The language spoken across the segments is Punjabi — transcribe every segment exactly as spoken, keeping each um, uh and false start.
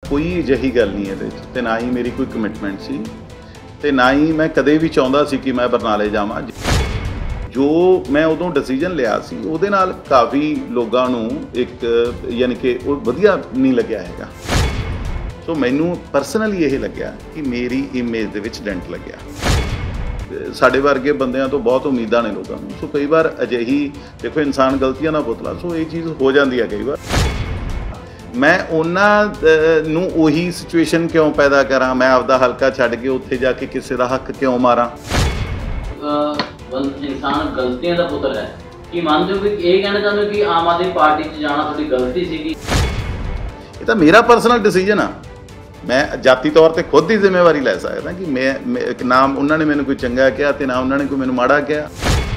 कोई ਅਜਿਹੀ ਗੱਲ ਨਹੀਂ ਇਹਦੇ 'ਚ ਤੇ ਨਾ ਹੀ ਮੇਰੀ ਕੋਈ ਕਮਿਟਮੈਂਟ ਸੀ ਤੇ ਨਾ ਹੀ ਮੈਂ ਕਦੇ ਵੀ ਚਾਹੁੰਦਾ ਸੀ ਕਿ ਮੈਂ ਬਰਨਾਲੇ ਜਾਵਾਂ। ਜੋ ਮੈਂ ਉਦੋਂ ਡਿਸੀਜਨ ਲਿਆ ਸੀ ਉਹਦੇ ਨਾਲ ਕਾਫੀ ਲੋਕਾਂ ਨੂੰ ਇੱਕ ਯਾਨੀ ਕਿ ਉਹ ਵਧੀਆ ਨਹੀਂ ਲੱਗਿਆ ਹੈਗਾ। ਸੋ ਮੈਨੂੰ ਪਰਸਨਲੀ ਇਹ ਲੱਗਿਆ ਕਿ ਮੇਰੀ ਇਮੇਜ ਦੇ ਵਿੱਚ ਡੈਂਟ ਲੱਗਿਆ। ਸਾਡੇ ਵਰਗੇ ਬੰਦਿਆਂ ਤੋਂ ਬਹੁਤ ਉਮੀਦਾਂ ਨੇ ਲੋਕਾਂ ਨੂੰ। ਸੋ ਕਈ ਵਾਰ ਅਜਿਹੀ ਦੇਖੋ ਇਨਸਾਨ ਗਲਤੀਆਂ ਦਾ ਪੁਤਲਾ, ਸੋ ਇਹ ਚੀਜ਼ ਹੋ ਜਾਂਦੀ ਹੈ ਕਈ ਵਾਰ। ਮੈਂ ਉਹਨਾਂ ਨੂੰ ਉਹੀ ਸਿਚੁਏਸ਼ਨ ਕਿਉਂ ਪੈਦਾ ਕਰਾਂ, ਮੈਂ ਆਪਦਾ ਹਲਕਾ ਛੱਡ ਕੇ ਉੱਥੇ ਜਾ ਕੇ ਕਿਸੇ ਦਾ ਹੱਕ ਕਿਉਂ ਮਾਰਾਂ। ਇਨਸਾਨ ਗਲਤੀਆਂ ਦਾ ਪੁੱਤਰ ਹੈ। ਕੀ ਮੰਨਦੇ ਹੋ ਕਿ ਇਹ ਕਹਿਣਾ ਚਾਹੁੰਦੇ ਹੋ ਕਿ ਆਮ ਆਦਮੀ ਪਾਰਟੀ 'ਚ ਜਾਣਾ ਤੁਹਾਡੀ ਗਲਤੀ ਸੀਗੀ? ਇਹ ਤਾਂ ਮੇਰਾ ਪਰਸਨਲ ਡਿਸੀਜਨ ਆ। ਮੈਂ ਜਾਤੀ ਤੌਰ ਤੇ ਖੁਦ ਦੀ ਜ਼ਿੰਮੇਵਾਰੀ ਲੈ ਸਕਦਾ ਕਿ ਮੈਂ ਨਾ ਉਹਨਾਂ ਨੇ ਮੈਨੂੰ ਕੋਈ ਚੰਗਾ ਕਿਹਾ ਤੇ ਨਾ ਉਹਨਾਂ ਨੇ ਕੋਈ ਮੈਨੂੰ ਮਾੜਾ ਕਿਹਾ।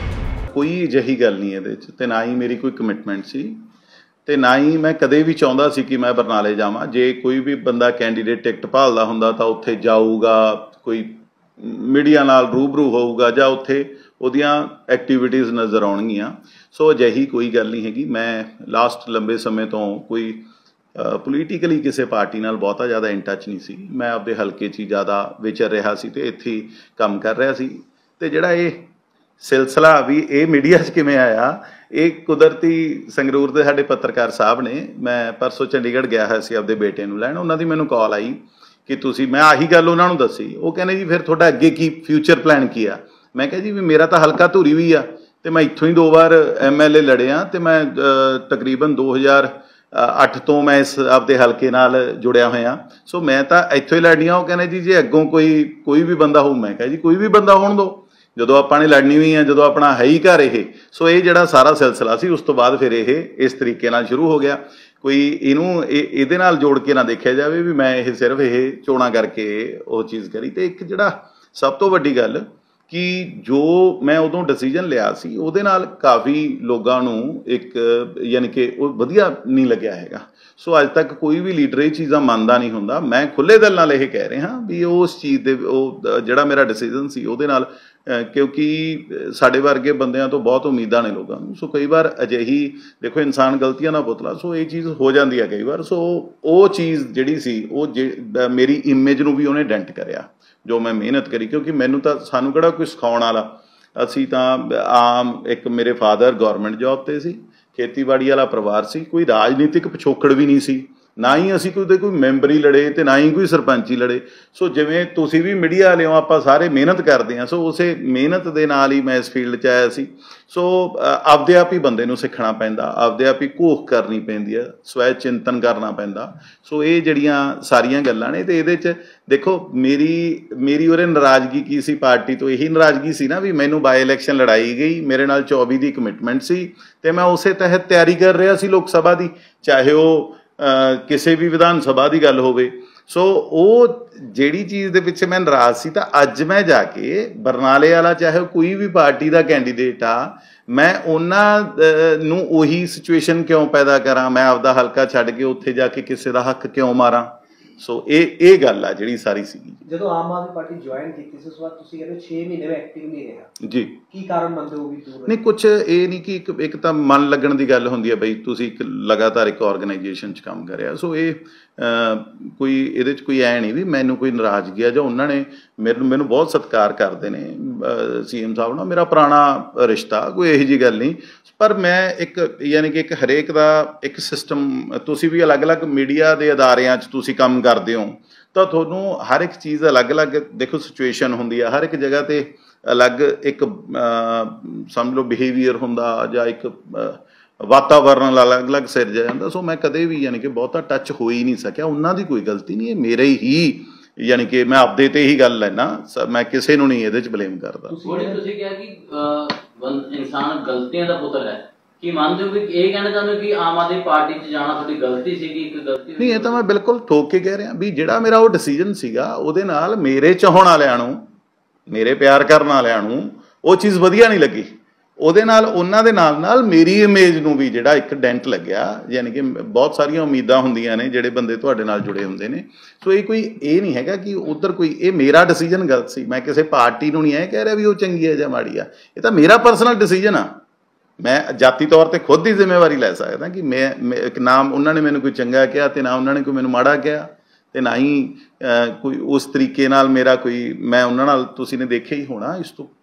ਕੋਈ ਅਜਿਹੀ ਗੱਲ ਨਹੀਂ ਇਹਦੇ 'ਚ ਤੇ ਨਾ ਹੀ ਮੇਰੀ ਕੋਈ ਕਮਿਟਮੈਂਟ ਸੀ ਤੇ ਨਾ ਹੀ ਮੈਂ ਕਦੇ ਵੀ ਚਾਹੁੰਦਾ ਸੀ ਕਿ ਮੈਂ ਬਰਨਾਲੇ ਜਾਵਾਂ। ਜੇ ਕੋਈ ਵੀ ਬੰਦਾ ਕੈਂਡੀਡੇਟ ਟਿਕਟ ਭਾਲਦਾ ਹੁੰਦਾ ਤਾਂ ਉੱਥੇ ਜਾਊਗਾ, ਕੋਈ ਮੀਡੀਆ ਨਾਲ ਰੂਬਰੂ ਹੋਊਗਾ ਜਾਂ ਉੱਥੇ ਉਹਦੀਆਂ ਐਕਟੀਵਿਟੀਜ਼ ਨਜ਼ਰ ਆਉਣਗੀਆਂ। ਸੋ ਅਜਿਹੀ ਕੋਈ ਗੱਲ ਨਹੀਂ ਹੈਗੀ। ਮੈਂ ਲਾਸਟ ਲੰਬੇ ਸਮੇਂ ਤੋਂ ਕੋਈ ਪੋਲੀਟੀਕਲੀ ਕਿਸੇ ਪਾਰਟੀ ਨਾਲ ਬਹੁਤਾ ਜ਼ਿਆਦਾ ਇਨ ਟੱਚ ਨਹੀਂ ਸੀ। ਮੈਂ ਆਪਦੇ ਹਲਕੇ 'ਚ ਹੀ ਜ਼ਿਆਦਾ ਵਿਚਰ ਰਿਹਾ ਸੀ ਤੇ ਇੱਥੇ ਹੀ ਕੰਮ ਕਰ ਰਿਹਾ ਸੀ। ਅਤੇ ਜਿਹੜਾ ਇਹ ਸਿਲਸਿਲਾ ਵੀ ਇਹ ਮੀਡੀਆ 'ਚ ਕਿਵੇਂ ਆਇਆ, ਇਹ ਕੁਦਰਤੀ ਸੰਗਰੂਰ ਦੇ ਸਾਡੇ ਪੱਤਰਕਾਰ ਸਾਹਿਬ ਨੇ, ਮੈਂ ਪਰਸੋਂ ਚੰਡੀਗੜ੍ਹ ਗਿਆ ਹੋਇਆ ਸੀ ਆਪਦੇ ਬੇਟੇ ਨੂੰ ਲੈਣ, ਉਹਨਾਂ ਦੀ ਮੈਨੂੰ ਕਾਲ ਆਈ ਕਿ ਤੁਸੀਂ, ਮੈਂ ਆਹੀ ਗੱਲ ਉਹਨਾਂ ਨੂੰ ਦੱਸੀ। ਉਹ ਕਹਿੰਦੇ ਜੀ ਫਿਰ ਤੁਹਾਡਾ ਅੱਗੇ ਕੀ ਫਿਊਚਰ ਪਲਾਨ ਕੀ ਆ। ਮੈਂ ਕਿਹਾ ਜੀ ਵੀ ਮੇਰਾ ਤਾਂ ਹਲਕਾ ਧੂਰੀ ਵੀ ਆ ਅਤੇ ਮੈਂ ਇੱਥੋਂ ਹੀ ਦੋ ਵਾਰ ਐਮ ਐਲ ਏ ਲੜਿਆ ਅਤੇ ਮੈਂ ਤਕਰੀਬਨ ਦੋ ਹਜ਼ਾਰ ਅੱਠ ਤੋਂ ਮੈਂ ਇਸ ਆਪਦੇ ਹਲਕੇ ਨਾਲ ਜੁੜਿਆ ਹੋਇਆ। ਸੋ ਮੈਂ ਤਾਂ ਇੱਥੋਂ ਹੀ ਲੜਨੀ ਆ। ਉਹ ਕਹਿੰਦੇ ਜੀ ਜੇ ਅੱਗੋਂ ਕੋਈ ਕੋਈ ਵੀ ਬੰਦਾ ਹੋਊ, ਮੈਂ ਕਿਹਾ ਜੀ ਕੋਈ ਵੀ ਬੰਦਾ ਹੋਣ ਦਿਓ, ਜਦੋਂ ਆਪਾਂ ਨੇ ਲੜਨੀ ਵੀ ਆ, ਜਦੋਂ ਆਪਣਾ ਹੈ ਹੀ ਘਰ ਇਹ। ਸੋ ਇਹ ਜਿਹੜਾ ਸਾਰਾ ਸਿਲਸਿਲਾ ਸੀ, ਉਸ ਤੋਂ ਬਾਅਦ ਫਿਰ ਇਹ ਇਸ ਤਰੀਕੇ ਨਾਲ ਸ਼ੁਰੂ ਹੋ ਗਿਆ। ਕੋਈ ਇਹਨੂੰ ਇਹ ਇਹਦੇ ਨਾਲ ਜੋੜ ਕੇ ਨਾ ਦੇਖਿਆ ਜਾਵੇ ਵੀ ਮੈਂ ਇਹ ਸਿਰਫ ਇਹ ਚੋਣਾਂ ਕਰਕੇ ਉਹ ਚੀਜ਼ ਕਰੀ। ਅਤੇ ਇੱਕ ਜਿਹੜਾ ਸਭ ਤੋਂ ਵੱਡੀ ਗੱਲ ਕਿ ਜੋ ਮੈਂ ਉਦੋਂ ਡਿਸੀਜਨ ਲਿਆ ਸੀ ਉਹਦੇ ਨਾਲ ਕਾਫੀ ਲੋਕਾਂ ਨੂੰ ਇੱਕ ਯਾਨੀ ਕਿ ਉਹ ਵਧੀਆ ਨਹੀਂ ਲੱਗਿਆ ਹੈਗਾ। ਸੋ ਅੱਜ ਤੱਕ ਕੋਈ ਵੀ ਲੀਡਰ ਇਹ ਚੀਜ਼ਾਂ ਮੰਨਦਾ ਨਹੀਂ ਹੁੰਦਾ। ਮੈਂ ਖੁੱਲ੍ਹੇ ਦਿਲ ਨਾਲ ਇਹ ਕਹਿ ਰਿਹਾ ਵੀ ਉਸ ਚੀਜ਼ ਦੇ ਉਹ ਜਿਹੜਾ ਮੇਰਾ ਡਿਸੀਜ਼ਨ ਸੀ ਉਹਦੇ ਨਾਲ, ਕਿਉਂਕਿ ਸਾਡੇ ਵਰਗੇ ਬੰਦਿਆਂ ਤੋਂ ਬਹੁਤ ਉਮੀਦਾਂ ਨੇ ਲੋਕਾਂ ਨੂੰ। ਸੋ ਕਈ ਵਾਰ ਅਜਿਹੀ ਦੇਖੋ ਇਨਸਾਨ ਗਲਤੀਆਂ ਦਾ ਪੁਤਲਾ, ਸੋ ਇਹ ਚੀਜ਼ ਹੋ ਜਾਂਦੀ ਹੈ ਕਈ ਵਾਰ। ਸੋ ਉਹ ਚੀਜ਼ ਜਿਹੜੀ ਸੀ ਉਹ ਜੇ ਮੇਰੀ ਇਮੇਜ ਨੂੰ ਵੀ ਉਹਨੇ ਡੈਂਟ ਕਰਿਆ, ਜੋ ਮੈਂ ਮਿਹਨਤ ਕਰੀ। ਕਿਉਂਕਿ ਮੈਨੂੰ ਤਾਂ, ਸਾਨੂੰ ਕਿਹੜਾ ਕੋਈ ਸਿਖਾਉਣ ਵਾਲਾ, ਅਸੀਂ ਤਾਂ ਆਮ, ਇੱਕ ਮੇਰੇ ਫਾਦਰ ਗੌਰਮੈਂਟ ਜੋਬ 'ਤੇ ਸੀ, ਖੇਤੀਬਾੜੀ ਵਾਲਾ ਪਰਿਵਾਰ ਸੀ, ਕੋਈ ਰਾਜਨੀਤਿਕ ਪਿਛੋਕੜ ਵੀ ਨਹੀਂ ਸੀ, ਨਾ ਹੀ ਅਸੀਂ ਕੋਈ ਕੋਈ ਮੈਂਬਰੀ ਲੜੇ ਅਤੇ ਨਾ ਹੀ ਕੋਈ ਸਰਪੰਚੀ ਲੜੇ। ਸੋ ਜਿਵੇਂ ਤੁਸੀਂ ਵੀ ਮੀਡੀਆ ਵਾਲੇ ਹੋ, ਆਪਾਂ ਸਾਰੇ ਮਿਹਨਤ ਕਰਦੇ ਹਾਂ। ਸੋ ਉਸੇ ਮਿਹਨਤ ਦੇ ਨਾਲ ਹੀ ਮੈਂ ਇਸ ਫੀਲਡ 'ਚ ਆਇਆ ਸੀ। ਸੋ ਆਪਦੇ ਆਪ ਹੀ ਬੰਦੇ ਨੂੰ ਸਿੱਖਣਾ ਪੈਂਦਾ, ਆਪਦੇ ਆਪ ਹੀ ਘੋਖ ਕਰਨੀ ਪੈਂਦੀ ਹੈ, ਸਵੈ ਚਿੰਤਨ ਕਰਨਾ ਪੈਂਦਾ। ਸੋ ਇਹ ਜਿਹੜੀਆਂ ਸਾਰੀਆਂ ਗੱਲਾਂ ਨੇ, ਅਤੇ ਇਹਦੇ 'ਚ ਦੇਖੋ ਮੇਰੀ ਮੇਰੀ ਉਹਦੇ ਨਾਰਾਜ਼ਗੀ ਕੀ ਸੀ ਪਾਰਟੀ ਤੋਂ। ਇਹੀ ਨਾਰਾਜ਼ਗੀ ਸੀ ਨਾ ਵੀ ਮੈਨੂੰ ਬਾਈ ਇਲੈਕਸ਼ਨ ਲੜਾਈ ਗਈ, ਮੇਰੇ ਨਾਲ ਚੌਵੀ ਦੀ ਕਮਿਟਮੈਂਟ ਸੀ ਅਤੇ ਮੈਂ ਉਸੇ ਤਹਿਤ ਤਿਆਰੀ ਕਰ ਰਿਹਾ ਸੀ ਲੋਕ ਸਭਾ ਦੀ, ਚਾਹੇ ਉਹ ਕਿਸੇ ਵੀ ਵਿਧਾਨ ਸਭਾ ਦੀ ਗੱਲ ਹੋਵੇ। ਸੋ ਉਹ ਜਿਹੜੀ ਚੀਜ਼ ਦੇ ਪਿੱਛੇ ਮੈਂ ਨਾਰਾਜ਼ ਸੀ, ਤਾਂ ਅੱਜ ਮੈਂ ਜਾ ਕੇ ਬਰਨਾਲੇ ਵਾਲਾ ਚਾਹੇ ਕੋਈ ਵੀ ਪਾਰਟੀ ਦਾ ਕੈਂਡੀਡੇਟ ਆ, ਮੈਂ ਉਹਨਾਂ ਨੂੰ ਉਹੀ ਸਿਚੁਏਸ਼ਨ ਕਿਉਂ ਪੈਦਾ ਕਰਾਂ, ਮੈਂ ਆਪਦਾ ਹਲਕਾ ਛੱਡ ਕੇ ਉੱਥੇ ਜਾ ਕੇ ਕਿਸੇ ਦਾ ਹੱਕ ਕਿਉਂ ਮਾਰਾਂ। ਸੋ ਇਹ ਇਹ ਗੱਲ ਆ ਜਿਹੜੀ ਸਾਰੀ ਸੀਗੀ। ਜਦੋਂ ਆਮ ਆਦਮੀ ਪਾਰਟੀ ਜੁਆਇਨ ਕੀਤੀ ਸੀ ਉਸ ਤੋਂ ਬਾਅਦ ਤੁਸੀਂ ਕਹਿੰਦੇ ਛੇ ਮਹੀਨੇ ਵਿੱਚ ਐਕਟਿਵ ਨਹੀਂ ਰਿਹਾ ਜੀ, ਕੀ ਕਾਰਨ ਮੰਨਦੇ ਹੋ? ਵੀ ਦੂਰ ਨਹੀਂ, ਕੁਛ ਇਹ ਨਹੀਂ ਕਿ ਇੱਕ ਇੱਕ ਤਾਂ ਮਨ ਲੱਗਣ ਦੀ ਗੱਲ ਹੁੰਦੀ ਹੈ ਬਈ, ਤੁਸੀਂ ਇੱਕ ਲਗਾਤਾਰ ਇੱਕ ਆਰਗੇਨਾਈਜੇਸ਼ਨ 'ਚ ਕੰਮ ਕਰਿਆ। ਸੋ ਇਹ ਕੋਈ ਇਹਦੇ 'ਚ ਕੋਈ ਐ ਨਹੀਂ ਵੀ ਮੈਨੂੰ ਕੋਈ ਨਾਰਾਜ਼ਗੀ ਆ ਜਾਂ ਉਹਨਾਂ ਨੇ ਮੈਨੂੰ ਮੈਨੂੰ ਬਹੁਤ ਸਤਿਕਾਰ ਕਰਦੇ ਨੇ ਸੀ ਐਮ ਸਾਹਿਬ ਨਾਲ, ਮੇਰਾ ਪੁਰਾਣਾ ਰਿਸ਼ਤਾ, ਕੋਈ ਇਹੋ ਜਿਹੀ ਗੱਲ ਨਹੀਂ। ਪਰ ਮੈਂ ਇੱਕ ਯਾਨੀ ਕਿ ਇੱਕ ਹਰੇਕ ਦਾ ਇੱਕ ਸਿਸਟਮ, ਤੁਸੀਂ ਵੀ ਅਲੱਗ-ਅਲੱਗ ਮੀਡੀਆ ਦੇ ਅਦਾਰਿਆਂ 'ਚ ਤੁਸੀਂ ਕੰਮ ਕਰਦੇ ਹੋ, ਤਾਂ ਤੁਹਾਨੂੰ ਹਰ ਇੱਕ ਚੀਜ਼ ਅਲੱਗ-ਅਲੱਗ ਦੇਖੋ ਸਿਚੁਏਸ਼ਨ ਹੁੰਦੀ ਆ, ਹਰ ਇੱਕ ਜਗ੍ਹਾ 'ਤੇ ਅਲੱਗ ਇੱਕ ਸਮਝ ਲਓ ਬਿਹੇਵੀਅਰ ਹੁੰਦਾ ਜਾਂ ਇੱਕ ਵਾਤਾਵਰਨ ਅਲੱਗ-ਅਲੱਗ ਸਿਰਜਿਆ ਜਾਂਦਾ। ਸੋ ਮੈਂ ਕਦੇ ਵੀ ਯਾਨੀ ਕਿ ਬਹੁਤਾ ਟੱਚ ਹੋ ਹੀ ਨਹੀਂ ਸਕਿਆ। ਉਹਨਾਂ ਦੀ ਕੋਈ ਗਲਤੀ ਨਹੀਂ, ਇਹ ਮੇਰੇ ਹੀ ਯਾਨੀ ਕਿ ਮੈਂ ਆਪਦੇ 'ਤੇ ਹੀ ਗੱਲ ਲੈਣਾ, ਮੈਂ ਕਿਸੇ ਨੂੰ ਨਹੀਂ ਇਹਦੇ 'ਚ ਬਲੇਮ ਕਰਦਾ। ਤੁਸੀਂ ਕਿਹਾ ਕਿ ਇਨਸਾਨ ਗਲਤੀਆਂ ਦਾ ਪੁੱਤਰ ਹੈ। ਕੀ ਮੰਨਦੇ ਹੋ ਕਿ ਇਹ ਕਹਿਣਾ ਚਾਹੁੰਦੇ ਹੋ ਕਿ ਆਮ ਆਦਮੀ ਪਾਰਟੀ 'ਚ ਜਾਣਾ ਤੁਹਾਡੀ ਗਲਤੀ ਸੀਗੀ? ਇੱਕ ਗਲਤੀ ਨਹੀਂ, ਇਹ ਤਾਂ ਮੈਂ ਬਿਲਕੁਲ ਠੋਕ ਕੇ ਕਹਿ ਰਿਹਾ ਵੀ ਜਿਹੜਾ ਮੇਰਾ ਉਹ ਡਿਸੀਜਨ ਸੀਗਾ ਉਹਦੇ ਨਾਲ ਮੇਰੇ ਚਾਹੁਣ ਵਾਲਿਆਂ ਨੂੰ, ਮੇਰੇ ਪਿਆਰ ਕਰਨ ਵਾਲਿਆਂ ਨੂੰ ਉਹ ਚੀਜ਼ ਵਧੀਆ ਨਹੀਂ ਲੱਗੀ। ਉਹਦੇ ਨਾਲ ਉਹਨਾਂ ਦੇ ਨਾਲ ਨਾਲ ਮੇਰੀ ਇਮੇਜ ਨੂੰ ਵੀ ਜਿਹੜਾ ਇੱਕ ਡੈਂਟ ਲੱਗਿਆ। ਯਾਨੀ ਕਿ ਬਹੁਤ ਸਾਰੀਆਂ ਉਮੀਦਾਂ ਹੁੰਦੀਆਂ ਨੇ ਜਿਹੜੇ ਬੰਦੇ ਤੁਹਾਡੇ ਨਾਲ ਜੁੜੇ ਹੁੰਦੇ ਨੇ। ਸੋ ਇਹ ਕੋਈ ਇਹ ਨਹੀਂ ਹੈਗਾ ਕਿ ਉੱਧਰ ਕੋਈ, ਇਹ ਮੇਰਾ ਡਿਸੀਜਨ ਗਲਤ ਸੀ। ਮੈਂ ਕਿਸੇ ਪਾਰਟੀ ਨੂੰ ਨਹੀਂ ਇਹ ਕਹਿ ਰਿਹਾ ਵੀ ਉਹ ਚੰਗੀ ਹੈ ਜਾਂ ਮਾੜੀ ਆ, ਇਹ ਤਾਂ ਮੇਰਾ ਪਰਸਨਲ ਡਿਸੀਜਨ ਆ। ਮੈਂ ਜਾਤੀ ਤੌਰ 'ਤੇ ਖੁਦ ਦੀ ਜ਼ਿੰਮੇਵਾਰੀ ਲੈ ਸਕਦਾ ਕਿ ਮੈਂ ਨਾ ਉਹਨਾਂ ਨੇ ਮੈਨੂੰ ਕੋਈ ਚੰਗਾ ਕਿਹਾ ਅਤੇ ਨਾ ਉਹਨਾਂ ਨੇ ਕੋਈ ਮੈਨੂੰ ਮਾੜਾ ਕਿਹਾ। ਤੇ ਨਾ ਹੀ ਅਹ, ਕੋਈ ਉਸ ਤਰੀਕੇ ਨਾਲ ਮੇਰਾ ਕੋਈ ਮੈਂ ਉਹਨਾਂ ਨਾਲ ਤੁਸੀਂ ਨੇ ਦੇਖਿਆ ਹੀ ਹੋਣਾ ਇਸ ਤੋਂ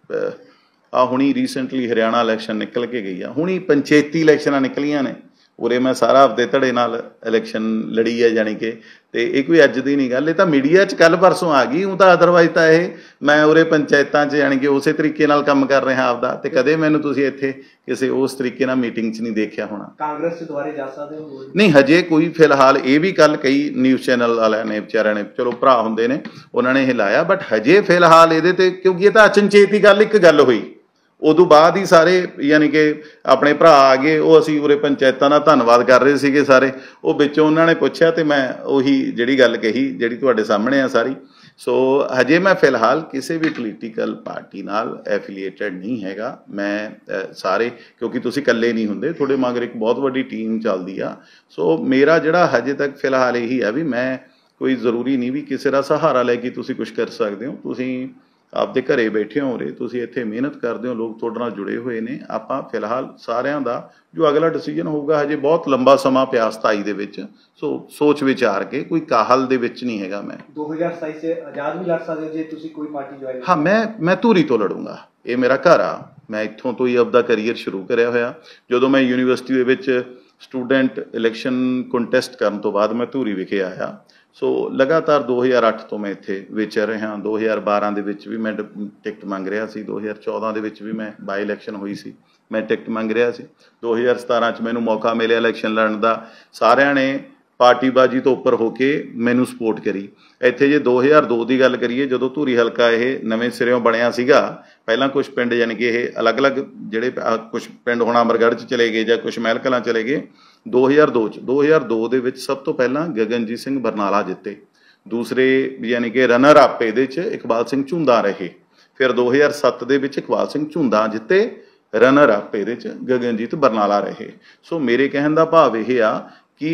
ਆ ਹੁਣੀ ਰੀਸੈਂਟਲੀ ਹਰਿਆਣਾ ਇਲੈਕਸ਼ਨ ਨਿਕਲ ਕੇ ਗਈ ਆ ਹੁਣੀ ਪੰਚਾਇਤੀ ਇਲੈਕਸ਼ਨਾਂ ਨਿਕਲੀਆਂ ਨੇ ਉਰੇ ਮੈਂ ਸਾਰਾ ਆਪਦੇ ਧੜੇ ਨਾਲ ਇਲੈਕਸ਼ਨ ਲੜੀ ਹੈ ਜਾਣੀ ਕਿ ਤੇ ਇਹ ਕੋਈ ਅੱਜ ਦੀ ਨਹੀਂ ਗੱਲ ਇਹ ਤਾਂ ਮੀਡੀਆ 'ਚ ਕੱਲ੍ਹ ਪਰਸੋਂ ਆ ਗਈ ਉਹ ਤਾਂ ਅਦਰਵਾਈਜ਼ ਤਾਂ ਇਹ ਮੈਂ ਉਰੇ ਪੰਚਾਇਤਾਂ 'ਚ ਜਾਣੀ ਕਿ ਉਸੇ ਤਰੀਕੇ ਨਾਲ ਕੰਮ ਕਰ ਰਿਹਾ ਆਪਦਾ ਤੇ ਕਦੇ ਮੈਨੂੰ ਤੁਸੀਂ ਇੱਥੇ ਕਿਸੇ ਉਸ ਤਰੀਕੇ ਨਾਲ ਮੀਟਿੰਗ 'ਚ ਨਹੀਂ ਦੇਖਿਆ ਹੋਣਾ ਕਾਂਗਰਸ 'ਚ ਦੁਬਾਰੇ ਜਾ ਸਕਦੇ ਹੋ ਨਹੀਂ ਹਜੇ ਕੋਈ ਫਿਲਹਾਲ ਇਹ ਵੀ ਕੱਲ ਕਈ ਨਿਊਜ਼ ਚੈਨਲ ਵਾਲਿਆਂ ਨੇ ਵਿਚਾਰਿਆਂ ਨੇ ਚਲੋ ਭਰਾ ਹੁੰਦੇ ਨੇ ਉਹਨਾਂ ਨੇ ਇਹ ਲਾਇਆ ਬਟ ਹਜੇ ਫਿਲਹਾਲ ਇਹਦੇ ਤੇ ਕਿਉਂਕਿ ਇਹ ਤਾਂ ਅਚਨਚੇਤ ਹੀ ਗੱਲ ਇੱਕ ਗੱਲ ਹੋਈ ਉਦੋਂ ਬਾਅਦ ਹੀ ਸਾਰੇ ਯਾਨੀ ਕਿ ਆਪਣੇ ਭਰਾ ਆ ਗਏ ਉਹ ਅਸੀਂ ਉਰੇ ਪੰਚਾਇਤਾਂ ਦਾ ਧੰਨਵਾਦ ਕਰ ਰਹੇ ਸੀਗੇ ਸਾਰੇ ਉਹ ਵਿੱਚੋਂ ਉਹਨਾਂ ਨੇ ਪੁੱਛਿਆ ਤੇ ਮੈਂ ਉਹੀ ਜਿਹੜੀ ਗੱਲ ਕਹੀ ਜਿਹੜੀ ਤੁਹਾਡੇ ਸਾਹਮਣੇ ਆ ਸਾਰੀ ਸੋ ਹਜੇ ਮੈਂ ਫਿਲਹਾਲ ਕਿਸੇ ਵੀ ਪੋਲੀਟੀਕਲ ਪਾਰਟੀ ਨਾਲ ਐਫੀਲੀਏਟਡ ਨਹੀਂ ਹੈਗਾ ਮੈਂ ਸਾਰੇ ਕਿਉਂਕਿ ਤੁਸੀਂ ਇਕੱਲੇ ਨਹੀਂ ਹੁੰਦੇ ਤੁਹਾਡੇ ਮਗਰ ਇੱਕ ਬਹੁਤ ਵੱਡੀ ਟੀਮ ਚੱਲਦੀ ਆ ਸੋ ਮੇਰਾ ਜਿਹੜਾ ਹਜੇ ਤੱਕ ਫਿਲਹਾਲ ਇਹੀ ਆ ਵੀ ਮੈਂ ਕੋਈ ਜ਼ਰੂਰੀ ਨਹੀਂ ਵੀ ਕਿਸੇ ਦਾ ਸਹਾਰਾ ਲੈ ਕੇ ਤੁਸੀਂ ਕੁਝ ਕਰ ਸਕਦੇ ਹੋ ਤੁਸੀਂ ਆਪਦੇ ਘਰੇ ਬੈਠੇ ਹੋ ਰਹੇ ਤੁਸੀਂ ਇੱਥੇ ਮਿਹਨਤ ਕਰਦੇ ਹੋ ਲੋਕ ਤੁਹਾਡੇ ਨਾਲ ਜੁੜੇ ਹੋਏ ਨੇ ਆਪਾਂ ਫਿਲਹਾਲ ਸਾਰਿਆਂ ਦਾ ਜੋ ਅਗਲਾ ਡਿਸੀਜਨ ਹੋਊਗਾ ਹਜੇ ਬਹੁਤ ਲੰਬਾ ਸਮਾਂ ਪਿਆ ਸਤਾਈ ਦੇ ਵਿੱਚ ਸੋ ਸੋਚ ਵਿਚਾਰ ਕੇ ਕੋਈ ਕਾਹਲ ਦੇ ਵਿੱਚ ਨਹੀਂ ਹੈਗਾ ਮੈਂ ਦੋ ਹਜ਼ਾਰ ਸਤਾਈ 'ਚ ਆਜ਼ਾਦ ਵੀ ਲੜ ਸਕਦੇ ਹੋ ਜੇ ਤੁਸੀਂ ਕੋਈ ਪਾਰਟੀ ਜੁਆਇਨ ਹਾਂ ਮੈਂ ਮੈਂ ਧੂਰੀ ਤੋਂ ਲੜੂੰਗਾ ਇਹ ਮੇਰਾ ਘਰ ਆ ਮੈਂ ਇੱਥੋਂ ਤੋਂ ਹੀ ਆਪਦਾ ਕਰੀਅਰ ਸ਼ੁਰੂ ਕਰਿਆ ਹੋਇਆ ਜਦੋਂ ਮੈਂ ਯੂਨੀਵਰਸਿਟੀ ਦੇ ਵਿੱਚ ਸਟੂਡੈਂਟ ਇਲੈਕਸ਼ਨ ਕੰਟੈਸਟ ਕਰਨ ਤੋਂ ਬਾਅਦ ਮੈਂ ਧੂਰੀ ਵਿਖੇ ਆਇਆ ਸੋ ਲਗਾਤਾਰ ਦੋ ਹਜ਼ਾਰ ਅੱਠ ਤੋਂ ਮੈਂ ਇੱਥੇ ਵਿਚਰ ਰਿਹਾ ਦੋ ਹਜ਼ਾਰ ਬਾਰਾਂ ਦੇ ਵਿੱਚ ਵੀ ਮੈਂ ਟਿਕਟ ਮੰਗ ਰਿਹਾ ਸੀ ਦੋ ਹਜ਼ਾਰ ਚੌਦਾਂ ਦੇ ਵਿੱਚ ਵੀ ਮੈਂ ਬਾਈ ਇਲੈਕਸ਼ਨ ਹੋਈ ਸੀ ਮੈਂ ਟਿਕਟ ਮੰਗ ਰਿਹਾ ਸੀ ਦੋ ਹਜ਼ਾਰ ਸਤਾਰਾਂ 'ਚ ਮੈਨੂੰ ਮੌਕਾ ਮਿਲਿਆ ਇਲੈਕਸ਼ਨ ਲੜਨ ਦਾ ਸਾਰਿਆਂ ਨੇ ਪਾਰਟੀਬਾਜ਼ੀ ਤੋਂ ਉੱਪਰ ਹੋ ਕੇ ਮੈਨੂੰ ਸਪੋਰਟ ਕਰੀ ਇੱਥੇ ਜੇ ਦੋ ਹਜ਼ਾਰ ਦੋ ਦੀ ਗੱਲ ਕਰੀਏ ਜਦੋਂ ਧੂਰੀ ਹਲਕਾ ਇਹ ਨਵੇਂ ਸਿਰਿਓਂ ਬਣਿਆ ਸੀਗਾ ਪਹਿਲਾਂ ਕੁਝ ਪਿੰਡ ਯਾਨੀ ਕਿ ਇਹ ਅਲੱਗ-ਅਲੱਗ ਜਿਹੜੇ ਕੁਝ ਪਿੰਡ ਹੁਣ ਅਮਰਗੜ੍ਹ 'ਚ ਚਲੇ ਗਏ ਜਾਂ ਕੁਝ ਮਹਿਲ ਕਲਾਂ ਚਲੇ ਗਏ ਦੋ ਹਜ਼ਾਰ ਦੋ 'ਚ ਦੋ ਹਜ਼ਾਰ ਦੋ ਦੇ ਵਿੱਚ ਸਭ ਤੋਂ ਪਹਿਲਾਂ ਗਗਨਜੀਤ ਸਿੰਘ ਬਰਨਾਲਾ ਜਿੱਤੇ ਦੂਸਰੇ ਯਾਨੀ ਕਿ ਰਨਰ ਅਪ ਇਹਦੇ 'ਚ ਇਕਬਾਲ ਸਿੰਘ ਝੁੰਦਾ ਰਹੇ ਫਿਰ ਦੋ ਹਜ਼ਾਰ ਸੱਤ ਦੇ ਵਿੱਚ ਇਕਬਾਲ ਸਿੰਘ ਝੁੰਦਾ ਜਿੱਤੇ ਰਨਰ ਅਪ ਇਹਦੇ 'ਚ ਗਗਨਜੀਤ ਬਰਨਾਲਾ ਰਹੇ ਸੋ ਮੇਰੇ ਕਹਿਣ ਦਾ ਭਾਵ ਇਹ ਆ ਕਿ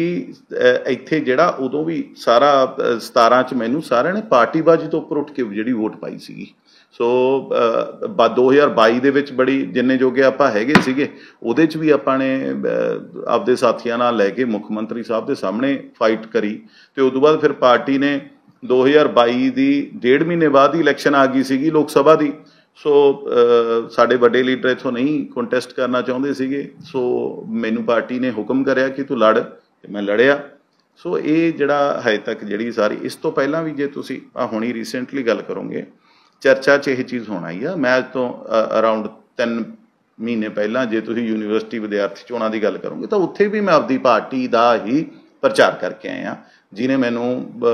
ਇੱਥੇ ਜਿਹੜਾ ਉਦੋਂ ਵੀ ਸਾਰਾ ਸਤਾਰਾਂ 'ਚ ਮੈਨੂੰ ਸਾਰਿਆਂ ਨੇ ਪਾਰਟੀਬਾਜ਼ੀ ਤੋਂ ਉੱਪਰ ਉੱਠ ਕੇ ਜਿਹੜੀ ਵੋਟ ਪਾਈ ਸੀਗੀ ਸੋ ਦੋ ਹਜ਼ਾਰ ਬਾਈ ਦੇ ਵਿੱਚ ਬੜੀ ਜਿੰਨੇ ਜੋਗੇ ਆਪਾਂ ਹੈਗੇ ਸੀਗੇ ਉਹਦੇ 'ਚ ਵੀ ਆਪਾਂ ਨੇ ਆਪਦੇ ਸਾਥੀਆਂ ਨਾਲ ਲੈ ਕੇ ਮੁੱਖ ਮੰਤਰੀ ਸਾਹਿਬ ਦੇ ਸਾਹਮਣੇ ਫਾਈਟ ਕਰੀ ਅਤੇ ਉਸ ਤੋਂ ਬਾਅਦ ਫਿਰ ਪਾਰਟੀ ਨੇ ਦੋ ਹਜ਼ਾਰ ਬਾਈ ਦੀ ਡੇਢ ਮਹੀਨੇ ਬਾਅਦ ਹੀ ਇਲੈਕਸ਼ਨ ਆ ਗਈ ਸੀਗੀ ਲੋਕ ਸਭਾ ਦੀ ਸੋ ਸਾਡੇ ਵੱਡੇ ਲੀਡਰ ਇੱਥੋਂ ਨਹੀਂ ਕੰਟੈਸਟ ਕਰਨਾ ਚਾਹੁੰਦੇ ਸੀਗੇ ਸੋ ਮੈਨੂੰ ਪਾਰਟੀ ਨੇ ਹੁਕਮ ਕਰਿਆ ਕਿ ਤੂੰ ਲੜ ਅਤੇ ਮੈਂ ਲੜਿਆ ਸੋ ਇਹ ਜਿਹੜਾ ਹਜੇ ਤੱਕ ਜਿਹੜੀ ਸਾਰੀ ਇਸ ਤੋਂ ਪਹਿਲਾਂ ਵੀ ਜੇ ਤੁਸੀਂ ਆ ਹੁਣੀ ਰੀਸੈਂਟਲੀ ਗੱਲ ਕਰੋਗੇ ਚਰਚਾ 'ਚ ਇਹ ਚੀਜ਼ ਹੋਣਾ ਹੀ ਆ ਮੈਂ ਅੱਜ ਤੋਂ ਅਰਾਊਂਡ ਤਿੰਨ ਮਹੀਨੇ ਪਹਿਲਾਂ ਜੇ ਤੁਸੀਂ ਯੂਨੀਵਰਸਿਟੀ ਵਿਦਿਆਰਥੀ ਚੋਣਾਂ ਦੀ ਗੱਲ ਕਰੋਗੇ ਤਾਂ ਉੱਥੇ ਵੀ ਮੈਂ ਆਪਦੀ ਪਾਰਟੀ ਦਾ ਹੀ ਪ੍ਰਚਾਰ ਕਰਕੇ ਆਇਆ ਜਿਹਨੇ ਮੈਨੂੰ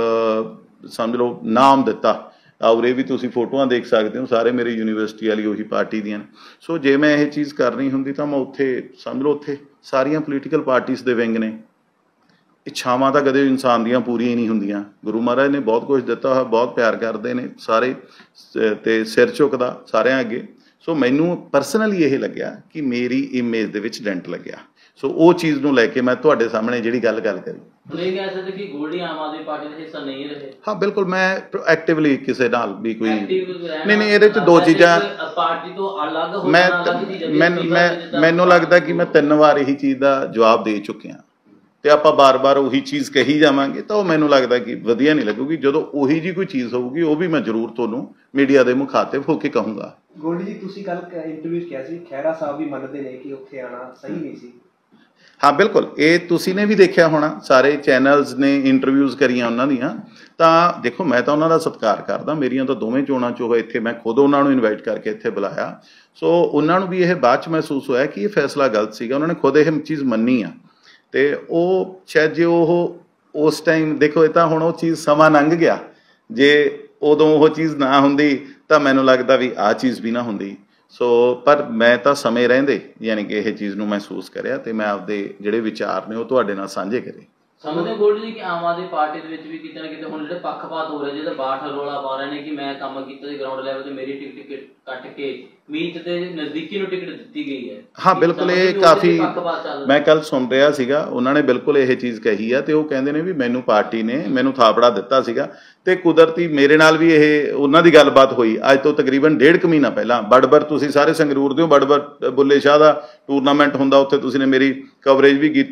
ਸਮਝ ਲਓ ਨਾਮ ਦਿੱਤਾ ਉਰੇ ਵੀ ਤੁਸੀਂ ਫੋਟੋਆਂ ਦੇਖ ਸਕਦੇ ਹੋ ਸਾਰੇ ਮੇਰੇ ਯੂਨੀਵਰਸਿਟੀ ਵਾਲੀ ਉਹੀ ਪਾਰਟੀ ਦੀਆਂ ਸੋ ਜੇ ਮੈਂ ਇਹ ਚੀਜ਼ ਕਰਨੀ ਹੁੰਦੀ ਤਾਂ ਮੈਂ ਉੱਥੇ ਸਮਝ ਲਓ ਉੱਥੇ ਸਾਰੀਆਂ ਪੋਲੀਟੀਕਲ ਪਾਰਟੀਜ਼ ਦੇ ਵਿੰਗ ਨੇ ਇੱਛਾਵਾਂ ਤਾਂ ਕਦੇ ਇਨਸਾਨ ਦੀਆਂ ਪੂਰੀਆਂ ਹੀ ਨਹੀਂ ਹੁੰਦੀਆਂ ਗੁਰੂ ਮਹਾਰਾਜ ਨੇ ਬਹੁਤ ਕੁਝ ਦਿੱਤਾ ਹੋਇਆ ਬਹੁਤ ਪਿਆਰ ਕਰਦੇ ਨੇ ਸਾਰੇ ਅਤੇ ਸਿਰ ਝੁਕਦਾ ਸਾਰਿਆਂ ਅੱਗੇ ਸੋ ਮੈਨੂੰ ਪਰਸਨਲੀ ਇਹ ਲੱਗਿਆ ਕਿ ਮੇਰੀ ਇਮੇਜ ਦੇ ਵਿੱਚ ਡੈਂਟ ਲੱਗਿਆ ਸੋ ਉਹ ਚੀਜ਼ ਨੂੰ ਲੈ ਕੇ ਮੈਂ ਤੁਹਾਡੇ ਸਾਹਮਣੇ ਜਿਹੜੀ ਗੱਲ ਗੱਲ ਕਰੀ ਇਹ ਕਹਿ ਸਕਦੇ ਕਿ ਗੋਲਡੀ ਆਮ ਆਦਮੀ ਪਾਰਟੀ ਦਾ ਹਿੱਸਾ ਨਹੀਂ ਰਹੇ ਹਾਂ ਬਿਲਕੁਲ ਮੈਂ ਐਕਟਿਵਲੀ ਕਿਸੇ ਨਾਲ ਵੀ ਕੋਈ ਨਹੀਂ ਨਹੀਂ ਇਹਦੇ 'ਚ ਦੋ ਚੀਜ਼ਾਂ ਪਾਰਟੀ ਤੋਂ ਅਲੱਗ ਮੈਂ ਮੈਂ ਮੈਨੂੰ ਲੱਗਦਾ ਕਿ ਮੈਂ ਤਿੰਨ ਵਾਰ ਇਹੀ ਚੀਜ਼ ਦਾ ਜਵਾਬ ਦੇ ਚੁੱਕਿਆ ਅਤੇ ਆਪਾਂ ਬਾਰ-ਬਾਰ ਉਹੀ ਚੀਜ਼ ਕਹੀ ਜਾਵਾਂਗੇ ਤਾਂ ਉਹ ਮੈਨੂੰ ਲੱਗਦਾ ਕਿ ਵਧੀਆ ਨਹੀਂ ਲੱਗੂਗੀ ਜਦੋਂ ਉਹੀ ਜਿਹੀ ਕੋਈ ਚੀਜ਼ ਹੋਊਗੀ ਉਹ ਵੀ ਮੈਂ ਜ਼ਰੂਰ ਤੁਹਾਨੂੰ ਮੀਡੀਆ ਦੇ ਮੁਖਾਤਿਬ ਹੋ ਕੇ ਕਹੂੰਗਾ ਗੋਲਡੀ ਜੀ ਤੁਸੀਂ ਕੱਲ੍ਹ ਇੰਟਰਵਿਊ 'ਚ ਕਿਹਾ ਸੀ ਖਹਿਰਾ ਸਾਹਿਬ ਵੀ ਮੰਨਦੇ ਨੇ ਕਿ ਉੱਥੇ ਆਉਣਾ ਸਹੀ ਨਹੀਂ ਸੀ ਹਾਂ ਬਿਲਕੁਲ ਇਹ ਤੁਸੀਂ ਨੇ ਵੀ ਦੇਖਿਆ ਹੋਣਾ ਸਾਰੇ ਚੈਨਲਸ ਨੇ ਇੰਟਰਵਿਊਜ਼ ਕਰੀਆਂ ਉਹਨਾਂ ਦੀਆਂ ਤਾਂ ਦੇਖੋ ਮੈਂ ਤਾਂ ਉਹਨਾਂ ਦਾ ਸਤਿਕਾਰ ਕਰਦਾ ਮੇਰੀਆਂ ਤਾਂ ਦੋਵੇਂ ਚੋਣਾਂ 'ਚ ਉਹ ਇੱਥੇ ਮੈਂ ਖੁਦ ਉਹਨਾਂ ਨੂੰ ਇਨਵਾਈਟ ਕਰਕੇ ਇੱਥੇ ਬੁਲਾਇਆ ਸੋ ਉਹਨਾਂ ਨੂੰ ਵੀ ਇਹ ਬਾਅਦ 'ਚ ਮਹਿਸੂਸ ਹੋਇਆ ਕਿ ਇਹ ਫੈਸਲਾ ਗਲਤ ਸੀਗਾ ਉਹਨਾਂ ਨੇ ਖੁਦ ਇਹ ਚੀਜ਼ ਮੰਨੀ ਆ ਅਤੇ ਉਹ ਸ਼ਾਇਦ ਜੇ ਉਹ ਉਸ ਟਾਈਮ ਦੇਖੋ ਇਹ ਤਾਂ ਹੁਣ ਉਹ ਚੀਜ਼ ਸਮਾਂ ਲੰਘ ਗਿਆ ਜੇ ਉਦੋਂ ਉਹ ਚੀਜ਼ ਨਾ ਹੁੰਦੀ ਤਾਂ ਮੈਨੂੰ ਲੱਗਦਾ ਵੀ ਆਹ ਚੀਜ਼ ਵੀ ਨਾ ਹੁੰਦੀ ਸੋ ਪਰ ਮੈਂ ਤਾਂ ਸਮੇਂ ਰਹਿੰਦੇ ਯਾਨੀ ਕਿ ਇਹ ਚੀਜ਼ ਨੂੰ ਮਹਿਸੂਸ ਕਰਿਆ ਅਤੇ ਮੈਂ ਆਪਦੇ ਜਿਹੜੇ ਵਿਚਾਰ ਨੇ ਉਹ ਤੁਹਾਡੇ ਨਾਲ ਸਾਂਝੇ ਕਰੇ ਸਮਝਦੇ ਗੋਲਡੀ ਜੀ ਕਿ ਆਮ ਆਦਮੀ ਪਾਰਟੀ ਦੇ ਵਿੱਚ ਵੀ ਕਿਤੇ ਨਾ ਕਿਤੇ ਹੁਣ ਜਿਹੜੇ ਪੱਖਪਾਤ ਹੋ ਰਹੇ ਜਿਹਦੇ ਬਾਠ ਰੌਲਾ ਪਾ ਰਹੇ ਨੇ ਕਿ ਮੈਂ ਕੰਮ ਕੀਤਾ ਸੀ ਗਰਾਊਂਡ ਲੈਵਲ 'ਤੇ ਮੇਰੀ ਟਿਕਟ ਕੱਟ ਕੇ ਮੀਤ ਦੇ ਨਜ਼ਦੀਕੀ ਨੂੰ ਟਿਕਟ ਦਿੱਤੀ ਗਈ ਹੈ ਹਾਂ ਬਿਲਕੁਲ ਇਹ ਕਾਫੀ ਮੈਂ ਕੱਲ੍ਹ ਸੁਣ ਰਿਹਾ ਸੀਗਾ ਉਹਨਾਂ ਨੇ ਬਿਲਕੁਲ ਇਹ ਚੀਜ਼ ਕਹੀ ਆ ਅਤੇ ਉਹ ਕਹਿੰਦੇ ਨੇ ਵੀ ਮੈਨੂੰ ਪਾਰਟੀ ਨੇ ਮੈਨੂੰ ਥਾਪੜਾ ਦਿੱਤਾ ਸੀਗਾ ਅਤੇ ਕੁਦਰਤੀ ਮੇਰੇ ਨਾਲ ਵੀ ਇਹ ਉਹਨਾਂ ਦੀ ਗੱਲਬਾਤ ਹੋਈ ਅੱਜ ਤੋਂ ਤਕਰੀਬਨ ਡੇਢ ਕੁ ਮਹੀਨਾ ਪਹਿਲਾਂ ਬੜਬਰ ਤੁਸੀਂ ਸਾਰੇ ਸੰਗਰੂਰ ਦੇ ਹੋ ਬੜਬਰ ਬੁੱਲੇ ਸ਼ਾਹ ਦਾ ਟੂਰਨਾਮੈਂਟ ਹੁੰਦਾ ਉੱਥੇ ਤੁਸੀਂ ਨੇ ਮੇਰੀ ਕਵਰੇਜ ਵੀ ਕੀਤੀ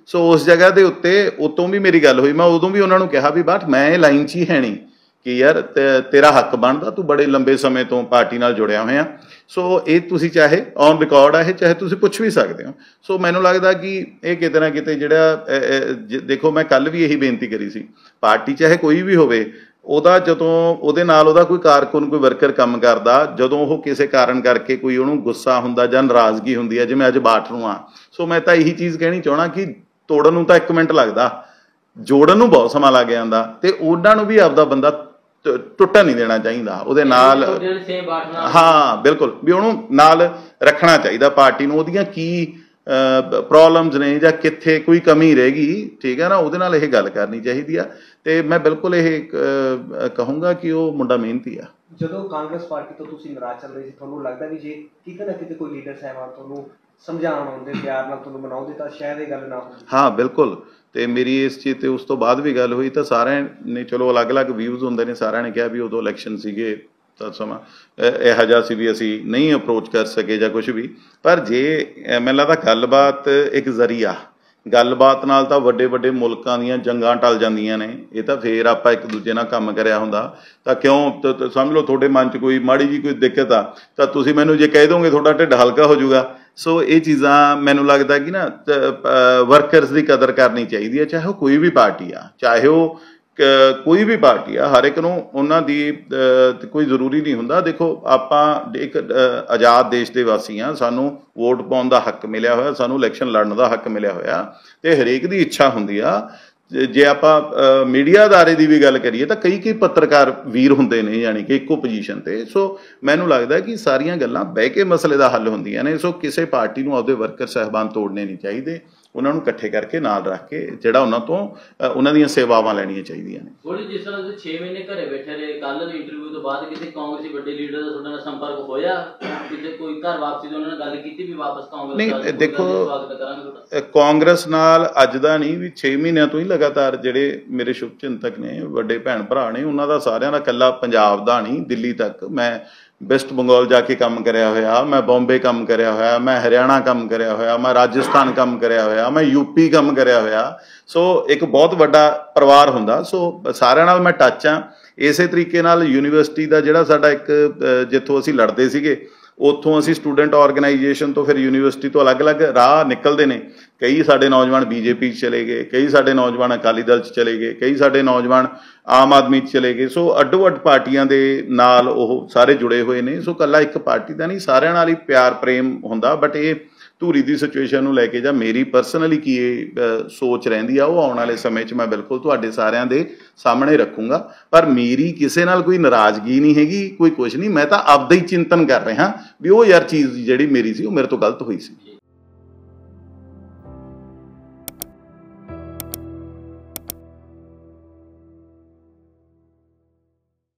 ਸੋ ਉਸ ਜਗ੍ਹਾ ਦੇ ਉੱਤੇ ਉਤੋਂ ਵੀ ਮੇਰੀ ਗੱਲ ਹੋਈ, ਮੈਂ ਉਦੋਂ ਵੀ ਉਹਨਾਂ ਨੂੰ ਕਿਹਾ ਵੀ ਬਾਠ ਮੈਂ ਇਹ ਲਾਈਨ 'ਚ ਹੀ ਹੈ ਨਹੀਂ ਕਿ ਯਾਰ ਤੇਰਾ ਹੱਕ ਬਣਦਾ, ਤੂੰ ਬੜੇ ਲੰਬੇ ਸਮੇਂ ਤੋਂ ਪਾਰਟੀ ਨਾਲ ਜੁੜਿਆ ਹੋਇਆ। ਸੋ ਇਹ ਤੁਸੀਂ ਚਾਹੇ ਔਨ ਰਿਕਾਰਡ ਆ, ਇਹ ਚਾਹੇ ਤੁਸੀਂ ਪੁੱਛ ਵੀ ਸਕਦੇ ਹੋ। ਸੋ ਮੈਨੂੰ ਲੱਗਦਾ ਕਿ ਇਹ ਕਿਤੇ ਨਾ ਕਿਤੇ ਜਿਹੜਾ ਦੇਖੋ, ਮੈਂ ਕੱਲ ਵੀ ਇਹੀ ਬੇਨਤੀ ਕਰੀ ਸੀ, ਪਾਰਟੀ ਚਾਹੇ ਕੋਈ ਵੀ ਹੋਵੇ, ਉਹਦਾ ਜਦੋਂ ਉਹਦੇ ਨਾਲ ਉਹਦਾ ਕੋਈ ਕਾਰਕੁਨ ਕੋਈ ਵਰਕਰ ਕੰਮ ਕਰਦਾ, ਜਦੋਂ ਉਹ ਕਿਸੇ ਕਾਰਨ ਕਰਕੇ ਕੋਈ ਉਹਨੂੰ ਗੁੱਸਾ ਹੁੰਦਾ ਜਾਂ ਨਾਰਾਜ਼ਗੀ ਹੁੰਦੀ ਹੈ, ਜਿਵੇਂ ਅੱਜ ਬਾਠ ਨੂੰ ਆ, ਸੋ ਮੈਂ ਤਾਂ ਇਹੀ ਚੀਜ਼ ਕਹਿਣੀ ਚਾਹਣਾ ਕਿ ਤੋੜਨ ਨੂੰ ਤਾਂ ਇੱਕ ਮਿੰਟ ਲੱਗਦਾ, ਜੋੜਨ ਨੂੰ ਬਹੁਤ ਸਮਾਂ ਲੱਗ ਜਾਂਦਾ, ਤੇ ਉਹਨਾਂ ਨੂੰ ਵੀ ਆਪਦਾ ਬੰਦਾ ਟੁੱਟਣ ਨਹੀਂ ਦੇਣਾ ਚਾਹੀਦਾ, ਉਹਦੇ ਨਾਲ ਹਾਂ ਬਿਲਕੁਲ ਵੀ ਉਹਨੂੰ ਨਾਲ ਰੱਖਣਾ ਚਾਹੀਦਾ ਪਾਰਟੀ ਨੂੰ। ਉਹਦੀਆਂ ਕੀ ਪ੍ਰੋਬਲਮਸ ਨੇ ਜਾਂ ਕਿੱਥੇ ਕੋਈ ਕਮੀ ਰਹਿ ਗਈ, ਠੀਕ ਹੈ ਨਾ, ਉਹਦੇ ਨਾਲ ਇਹ ਗੱਲ ਕਰਨੀ ਚਾਹੀਦੀ ਆ। ਤੇ ਮੈਂ ਬਿਲਕੁਲ ਇਹ ਕਹੂੰਗਾ ਕਿ ਉਹ ਮੁੰਡਾ ਮਿਹਨਤੀ ਆ। ਜਦੋਂ ਕਾਂਗਰਸ ਪਾਰਟੀ ਤੋਂ ਤੁਸੀਂ ਨਾਰਾਜ਼ ਚੱਲ ਰਹੇ ਸੀ, ਤੁਹਾਨੂੰ ਲੱਗਦਾ ਵੀ ਜੇ ਕਿਤੇ ਨਾ ਕਿਤੇ ਕੋਈ ਲੀਡਰ ਸਾਹਿਬਾਨ ਤੁਹਾਨੂੰ ਸਮਝਾਉਣ ਆਉਂਦੇ, ਪਿਆਰ ਨਾਲ ਤੁਹਾਨੂੰ ਮਨਾਉਂਦੇ, ਤਾਂ ਸ਼ਾਇਦ ਇਹ ਗੱਲ ਨਾ ਹੁੰਦੀ। ਹਾਂ ਬਿਲਕੁਲ, ਤੇ ਮੇਰੀ ਇਸ ਚੀਜ਼ ਤੇ ਉਸ ਤੋਂ ਬਾਅਦ ਵੀ ਗੱਲ ਹੋਈ, ਤਾਂ ਸਾਰਿਆਂ ਨੇ ਚਲੋ ਅਲੱਗ-ਅਲੱਗ ਵਿਊਜ਼ ਹੁੰਦੇ ਨੇ, ਸਾਰਿਆਂ ਨੇ ਕਿਹਾ ਵੀ ਉਦੋਂ ਇਲੈਕਸ਼ਨ ਸੀਗੇ ਤਾਂ ਸਮਾਂ ਇਹੋ ਜਿਹਾ ਸੀ ਵੀ ਅਸੀਂ ਨਹੀਂ ਅਪਰੋਚ ਕਰ ਸਕੇ ਜਾਂ ਕੁਛ ਵੀ। ਪਰ ਜੇ ਮੈਨੂੰ ਲੱਗਦਾ ਗੱਲਬਾਤ ਇੱਕ ਜ਼ਰੀਆ, ਗੱਲਬਾਤ ਨਾਲ ਤਾਂ ਵੱਡੇ ਵੱਡੇ ਮੁਲਕਾਂ ਦੀਆਂ ਜੰਗਾਂ ਟਲ ਜਾਂਦੀਆਂ ਨੇ। ਇਹ ਤਾਂ ਫੇਰ ਆਪਾਂ ਇੱਕ ਦੂਜੇ ਨਾਲ ਕੰਮ ਕਰਿਆ ਹੁੰਦਾ ਤਾਂ ਕਿਉਂ, ਸਮਝ ਲਓ ਤੁਹਾਡੇ ਮਨ 'ਚ ਕੋਈ ਮਾੜੀ ਜੀ ਕੋਈ ਦਿੱਕਤ ਆ ਤਾਂ ਤੁਸੀਂ ਮੈਨੂੰ ਜੇ ਕਹਿ ਦੋਗੇ ਤੁਹਾਡਾ ਢਿੱਡ ਹਲਕਾ ਹੋ ਜਾਊਗਾ। ਸੋ ਇਹ ਚੀਜ਼ਾਂ ਮੈਨੂੰ ਲੱਗਦਾ ਕਿ ਨਾ ਵਰਕਰਸ ਦੀ ਕਦਰ ਕਰਨੀ ਚਾਹੀਦੀ ਹੈ, ਚਾਹੇ ਉਹ ਕੋਈ ਵੀ ਪਾਰਟੀ ਆ, ਚਾਹੇ ਉਹ ਕੋਈ ਵੀ ਪਾਰਟੀ ਆ, ਹਰ ਇੱਕ ਨੂੰ ਉਹਨਾਂ ਦੀ ਕੋਈ ਜ਼ਰੂਰੀ ਨਹੀਂ ਹੁੰਦਾ। ਦੇਖੋ ਆਪਾਂ ਇੱਕ ਆਜ਼ਾਦ ਦੇਸ਼ ਦੇ ਵਾਸੀ ਹਾਂ, ਸਾਨੂੰ ਵੋਟ ਪਾਉਣ ਦਾ ਹੱਕ ਮਿਲਿਆ ਹੋਇਆ, ਸਾਨੂੰ ਇਲੈਕਸ਼ਨ ਲੜਨ ਦਾ ਹੱਕ ਮਿਲਿਆ ਹੋਇਆ, ਤੇ ਹਰੇਕ ਦੀ ਇੱਛਾ ਹੁੰਦੀ ਆ। ਜੇ ਆਪਾਂ ਮੀਡੀਆ ਅਦਾਰੇ ਦੀ ਵੀ ਗੱਲ ਕਰੀਏ ਤਾਂ ਕਈ ਕਈ ਪੱਤਰਕਾਰ ਵੀਰ ਹੁੰਦੇ ਨੇ, ਯਾਨੀ ਕਿ ਇੱਕੋ ਪੋਜੀਸ਼ਨ ਤੇ। ਸੋ ਮੈਨੂੰ ਲੱਗਦਾ ਕਿ ਸਾਰੀਆਂ ਗੱਲਾਂ ਬਹਿ ਕੇ ਮਸਲੇ ਦਾ ਹੱਲ ਹੁੰਦੀਆਂ ਨੇ। ਸੋ ਕਿਸੇ ਪਾਰਟੀ ਨੂੰ ਆਪਦੇ ਵਰਕਰ ਸਾਹਿਬਾਨ ਤੋੜਨੇ ਨਹੀਂ ਚਾਹੀਦੇ, ਉਹਨਾਂ ਨੂੰ ਇਕੱਠੇ ਕਰਕੇ ਨਾਲ ਰੱਖ ਕੇ ਜਿਹੜਾ ਉਹਨਾਂ ਤੋਂ ਉਹਨਾਂ ਦੀਆਂ ਸੇਵਾਵਾਂ ਲੈਣੀਆਂ ਚਾਹੀਦੀਆਂ ਨੇ। ਥੋੜੀ ਜਿਸ ਤਰ੍ਹਾਂ ਤੁਸੀਂ ਛੇ ਮਹੀਨੇ ਘਰੇ ਬੈਠੇ ਰਹੇ, ਕੱਲ ਦੇ ਇੰਟਰਵਿਊ ਤੋਂ ਬਾਅਦ ਕਿਸੇ ਕਾਂਗਰਸੀ ਵੱਡੇ ਲੀਡਰ ਦਾ ਤੁਹਾਡੇ ਨਾਲ ਸੰਪਰਕ ਹੋਇਆ? ਕਿਤੇ ਕੋਈ ਘਰ ਵਾਪਸੀ ਦੀ ਉਹਨਾਂ ਨਾਲ ਗੱਲ ਕੀਤੀ ਵੀ ਵਾਪਸ ਕਾਂਗਰਸ? ਨਹੀਂ ਦੇਖੋ, ਕਾਂਗਰਸ ਨਾਲ ਅੱਜ ਦਾ ਨਹੀਂ, ਵੀ ਛੇ ਮਹੀਨਿਆਂ ਤੋਂ ਹੀ ਲਗਾਤਾਰ ਜਿਹੜੇ ਮੇਰੇ ਸ਼ੁਭ ਚਿੰਤਕ ਨੇ, ਵੱਡੇ ਭੈਣ ਭਰਾ ਨੇ, ਉਹਨਾਂ ਦਾ ਸਾਰਿਆਂ ਦਾ ਇਕੱਲਾ ਪੰਜਾਬ ਦਾ ਨਹੀਂ, ਦਿੱਲੀ ਤੱਕ ਮੈਂ ਵੈਸਟ ਬੰਗਾਲ ਜਾ ਕੇ ਕੰਮ ਕਰਿਆ ਹੋਇਆ, ਮੈਂ ਬੰਬੇ ਕੰਮ ਕਰਿਆ ਹੋਇਆ, ਮੈਂ ਹਰਿਆਣਾ ਕੰਮ ਕਰਿਆ ਹੋਇਆ, ਮੈਂ ਰਾਜਸਥਾਨ ਕੰਮ ਕਰਿਆ ਹੋਇਆ, ਮੈਂ ਯੂਪੀ ਕੰਮ ਕਰਿਆ ਹੋਇਆ। ਸੋ ਇੱਕ ਬਹੁਤ ਵੱਡਾ ਪਰਿਵਾਰ ਹੁੰਦਾ। ਸੋ ਸਾਰਿਆਂ ਨਾਲ ਮੈਂ ਟੱਚ ਹਾਂ। ਇਸੇ ਤਰੀਕੇ ਨਾਲ ਯੂਨੀਵਰਸਿਟੀ ਦਾ ਜਿਹੜਾ ਸਾਡਾ ਇੱਕ ਜਿੱਥੋਂ ਅਸੀਂ ਲੜਦੇ ਸੀਗੇ, ਉੱਥੋਂ ਅਸੀਂ ਸਟੂਡੈਂਟ ਆਰਗੇਨਾਈਜੇਸ਼ਨ ਤੋਂ ਫਿਰ ਯੂਨੀਵਰਸਿਟੀ ਤੋਂ ਅਲੱਗ-ਅਲੱਗ ਰਾਹ ਨਿਕਲਦੇ ਨੇ। ਕਈ ਸਾਡੇ ਨੌਜਵਾਨ ਬੀਜੇਪੀ 'ਚ ਚਲੇ ਗਏ, ਕਈ ਸਾਡੇ ਨੌਜਵਾਨ ਅਕਾਲੀ ਦਲ 'ਚ ਚਲੇ ਗਏ, ਕਈ ਸਾਡੇ ਨੌਜਵਾਨ ਆਮ ਆਦਮੀ 'ਚ ਚਲੇ ਗਏ। ਸੋ ਅੱਡੋ ਅੱਡ ਪਾਰਟੀਆਂ ਦੇ ਨਾਲ ਉਹ ਸਾਰੇ ਜੁੜੇ ਹੋਏ ਨੇ। ਸੋ ਇਕੱਲਾ ਇੱਕ ਪਾਰਟੀ ਦਾ ਨਹੀਂ, ਸਾਰਿਆਂ ਨਾਲ ਹੀ ਪਿਆਰ ਪ੍ਰੇਮ ਹੁੰਦਾ। ਬਟ ਇਹ ਧੂਰੀ ਦੀ ਸਿਚੁਏਸ਼ਨ ਨੂੰ ਲੈ ਕੇ ਜਾਂ ਮੇਰੀ ਪਰਸਨਲੀ ਕੀ ਇਹ ਸੋਚ ਰਹਿੰਦੀ ਆ, ਉਹ ਆਉਣ ਵਾਲੇ ਸਮੇਂ 'ਚ ਮੈਂ ਬਿਲਕੁਲ ਤੁਹਾਡੇ ਸਾਰਿਆਂ ਦੇ ਸਾਹਮਣੇ ਰੱਖੂੰਗਾ। ਪਰ ਮੇਰੀ ਕਿਸੇ ਨਾਲ ਕੋਈ ਨਾਰਾਜ਼ਗੀ ਨਹੀਂ ਹੈਗੀ, ਕੋਈ ਕੁਛ ਨਹੀਂ। ਮੈਂ ਤਾਂ ਆਪਦਾ ਹੀ ਚਿੰਤਨ ਕਰ ਰਿਹਾ ਵੀ ਉਹ ਯਾਰ ਚੀਜ਼ ਜਿਹੜੀ ਮੇਰੀ ਸੀ ਉਹ ਮੇਰੇ ਤੋਂ ਗਲਤ ਹੋਈ ਸੀ।